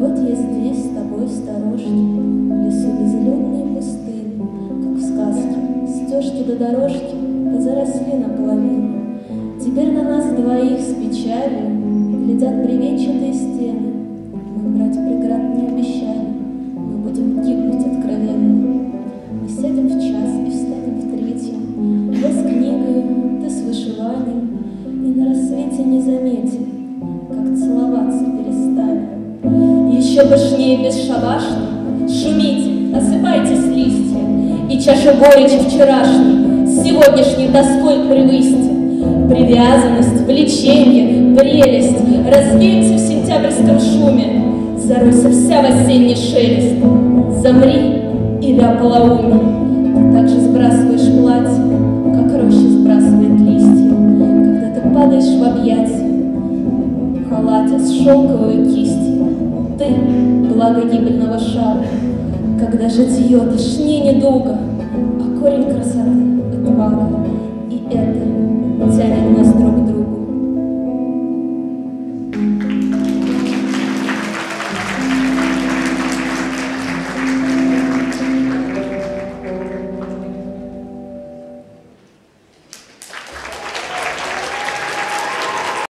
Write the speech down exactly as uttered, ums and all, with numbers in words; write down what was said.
вот я здесь с тобой в сторожке, в лесу безлюдной пустыни, как в сказке, стежки до дорожки позаросли наполовину. Теперь на нас двоих с печалью глядят бревенчатые стены. Мы брать преград не обещали, мы будем гибнуть откровенно. Мы сядем в час и встанем в третьем, я с книгой, ты с вышиванием, и на рассвете не заметим, как целоваться перестали. Еще пышнее бесшабашно шумите, осыпайтесь листья, и чашу горечи вчерашней с сегодняшней тоской превысьте. Привязанность, влечение, прелесть развеются в сентябрьском шуме. Заройся вся в осенний шелест. Замри, или ополоуми. Ты так же сбрасываешь платье, как роща сбрасывает листья, когда ты падаешь в объятия в халате с шелковой кистью. Ты — благо гибельного шара, когда житье тошнее недолго, а корень красоты — отвага. И это тянет нас друг к другу.